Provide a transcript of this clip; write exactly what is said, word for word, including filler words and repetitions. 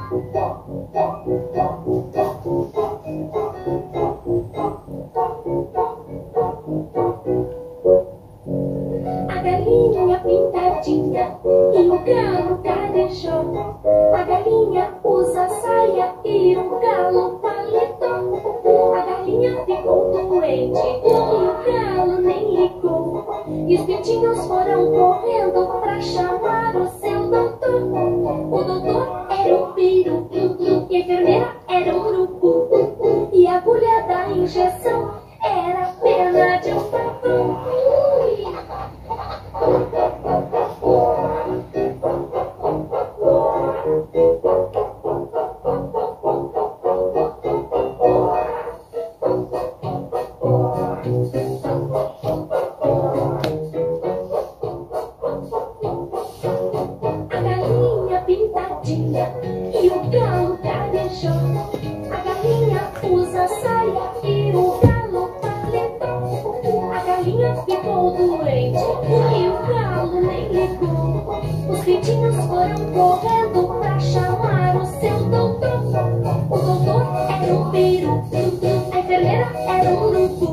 A galinha pintadinha e o galo carijó. A galinha usa saia e o galo paletó. A galinha ficou doente e o galo nem ligou. E os pintinhos foram correndo pra chamar o seu doutor. O doutor era um peru e a enfermeira era um urubu. E a agulha da injeção era a pena de um pavão. A galinha pintadinha e o galo carijó. A galinha usa saia e o galo paletó. A galinha ficou doente e o galo nem ligou. Os pintinhos foram correndo pra chamar o seu doutor. O doutor era um peru, a enfermeira era um urubu.